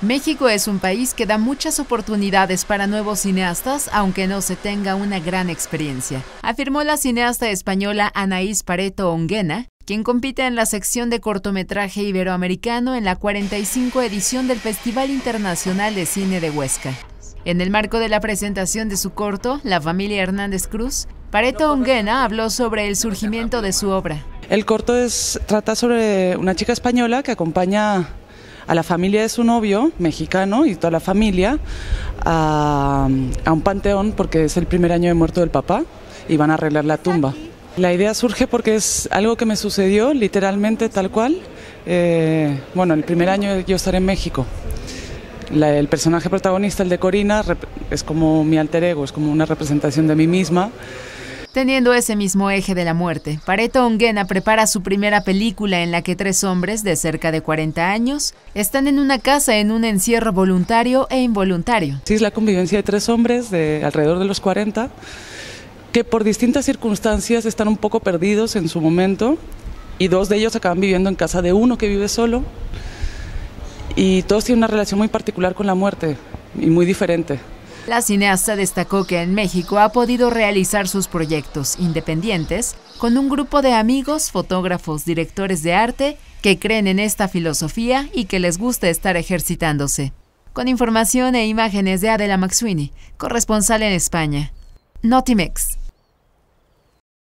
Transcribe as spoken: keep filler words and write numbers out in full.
México es un país que da muchas oportunidades para nuevos cineastas, aunque no se tenga una gran experiencia, afirmó la cineasta española Anaís Pareto Onguena, quien compite en la sección de cortometraje iberoamericano en la cuarenta y cinco edición del Festival Internacional de Cine de Huesca. En el marco de la presentación de su corto, La familia Hernández Cruz, Pareto Onguena habló sobre el surgimiento de su obra. El corto es, trata sobre una chica española que acompaña a la familia de su novio, mexicano, y toda la familia a, a un panteón porque es el primer año de muerto del papá y van a arreglar la tumba. La idea surge porque es algo que me sucedió literalmente tal cual. Eh, bueno, el primer año yo estaré en México. La, el personaje protagonista, el de Corina, es como mi alter ego, es como una representación de mí misma. Teniendo ese mismo eje de la muerte, Pareto Onguena prepara su primera película en la que tres hombres de cerca de cuarenta años están en una casa en un encierro voluntario e involuntario. Sí, es la convivencia de tres hombres de alrededor de los cuarenta que por distintas circunstancias están un poco perdidos en su momento y dos de ellos acaban viviendo en casa de uno que vive solo y todos tienen una relación muy particular con la muerte y muy diferente. La cineasta destacó que en México ha podido realizar sus proyectos independientes con un grupo de amigos, fotógrafos, directores de arte que creen en esta filosofía y que les gusta estar ejercitándose. Con información e imágenes de Adela McSweeney, corresponsal en España. Notimex.